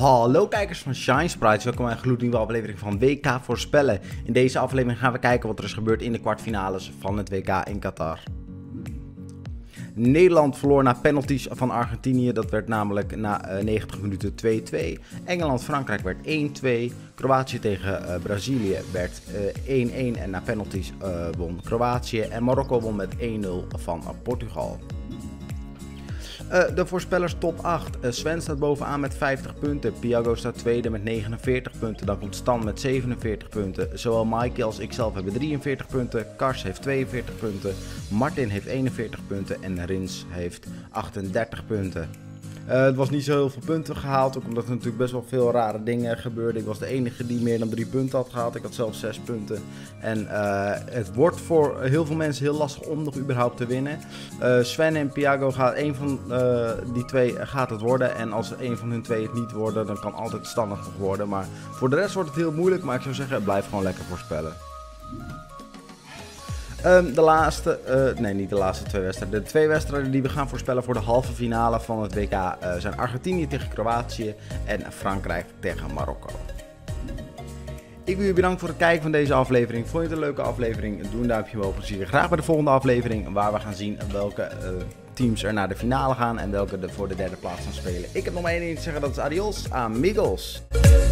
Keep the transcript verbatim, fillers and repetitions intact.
Hallo kijkers van Shine Sprites, welkom bij een gloednieuwe aflevering van W K voorspellen. In deze aflevering gaan we kijken wat er is gebeurd in de kwartfinales van het W K in Qatar. Nederland verloor na penalties van Argentinië, dat werd namelijk na uh, negentig minuten twee-twee. Engeland-Frankrijk werd één-twee. Kroatië tegen uh, Brazilië werd één-één uh, en na penalties uh, won Kroatië. En Marokko won met één nul van uh, Portugal. Uh, de voorspellers top acht. Uh, Sven staat bovenaan met vijftig punten. Piago staat tweede met negenenveertig punten. Dan komt Stan met zevenenveertig punten. Zowel Maaike als ikzelf hebben drieënveertig punten. Kars heeft tweeënveertig punten. Martin heeft eenenveertig punten. En Rins heeft achtendertig punten. Uh, het was niet zo heel veel punten gehaald, ook omdat er natuurlijk best wel veel rare dingen gebeurden. Ik was de enige die meer dan drie punten had gehaald. Ik had zelfs zes punten. En uh, het wordt voor heel veel mensen heel lastig om nog überhaupt te winnen. Uh, Sven en Piago, gaat een van uh, die twee gaat het worden. En als een van hun twee het niet worden, dan kan altijd standaard nog worden. Maar voor de rest wordt het heel moeilijk. Maar ik zou zeggen, blijf gewoon lekker voorspellen. Um, de laatste, uh, nee niet de laatste twee wedstrijden. De twee wedstrijden die we gaan voorspellen voor de halve finale van het W K uh, zijn Argentinië tegen Kroatië en Frankrijk tegen Marokko. Ik wil je bedanken voor het kijken van deze aflevering. Vond je het een leuke aflevering? Doe een duimpje omhoog. We zien je graag bij de volgende aflevering waar we gaan zien welke uh, teams er naar de finale gaan en welke er voor de derde plaats gaan spelen. Ik heb nog maar één ding te zeggen, dat is adios amigos.